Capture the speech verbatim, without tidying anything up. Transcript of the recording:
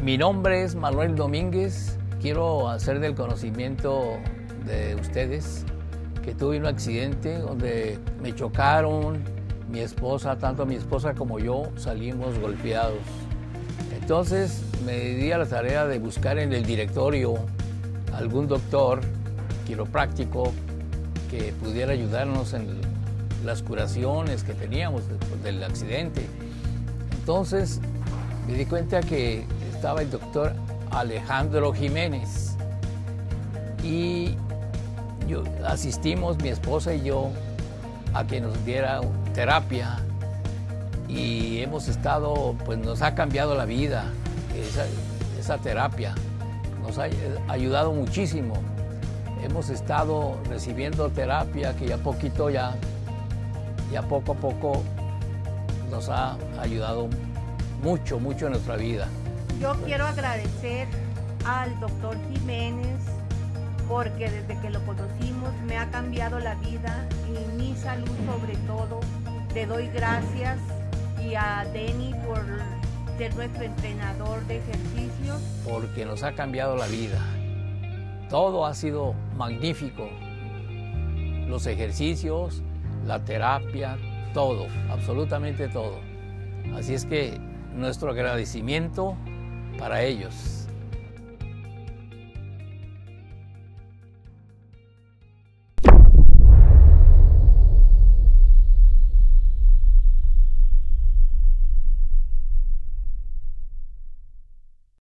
Mi nombre es Manuel Domínguez. Quiero hacer del conocimiento de ustedes que tuve un accidente donde me chocaron, mi esposa, tanto mi esposa como yo salimos golpeados. Entonces me di a la tarea de buscar en el directorio algún doctor quiropráctico que pudiera ayudarnos en las curaciones que teníamos después del accidente. Entonces me di cuenta que estaba el doctor Alejandro Jiménez y yo, asistimos, mi esposa y yo, a que nos diera terapia y hemos estado, pues nos ha cambiado la vida, esa, esa terapia nos ha ayudado muchísimo. Hemos estado recibiendo terapia que ya poquito, ya, ya poco a poco nos ha ayudado mucho, mucho en nuestra vida. Yo quiero agradecer al doctor Jiménez porque desde que lo conocimos me ha cambiado la vida y mi salud sobre todo. Le doy gracias y a Denny por ser nuestro entrenador de ejercicios. Porque nos ha cambiado la vida. Todo ha sido magnífico. Los ejercicios, la terapia, todo, absolutamente todo. Así es que nuestro agradecimiento para ellos.